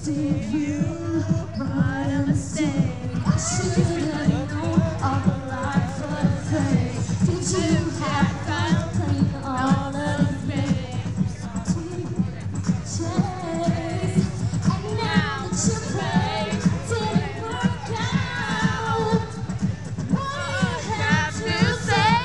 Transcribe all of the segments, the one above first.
Did you find a mistake? I should have known all the lies were fake. Did you have fun playing all of these games? Chase, and now that you play didn't work out. What do you have to say?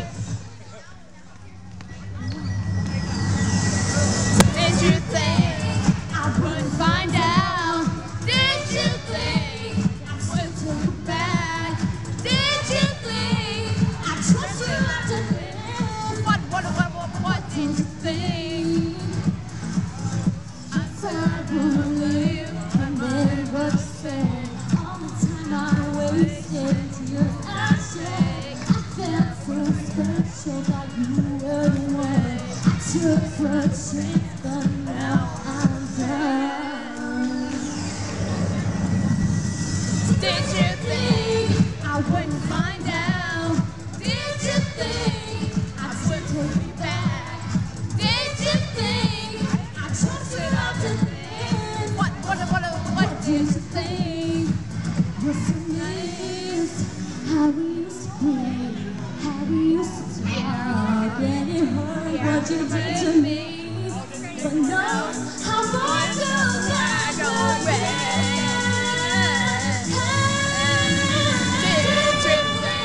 Did you think I wouldn't find out? Did you think I would take it back? Did you think I trust you after this? What did you think? I said I would believe I never said. All the time I wasted tears I shed. I felt so special that you were the one. I took a chance, but now I'm down. Did you think I wouldn't find out? Did you think I would take me back? Did you think I trusted up to this? What did you think? What's the news? How we used to play, how we used to talk, and it hurt what you did to me. But no, how much you got away. Did you think?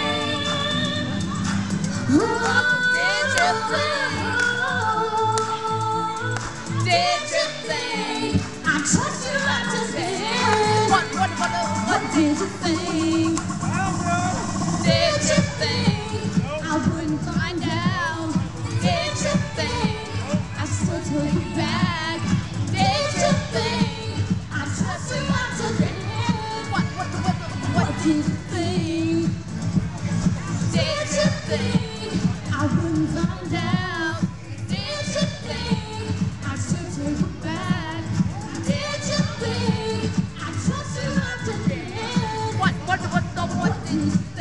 Did you think I trust you after this? What did you think? Did you think I wouldn't find out? Did you think I still took you back? Did you think I trust you after this? What did you think? Did you think I wouldn't find out? Did you think I should take you back? Did you think I trust you after this? What did you think?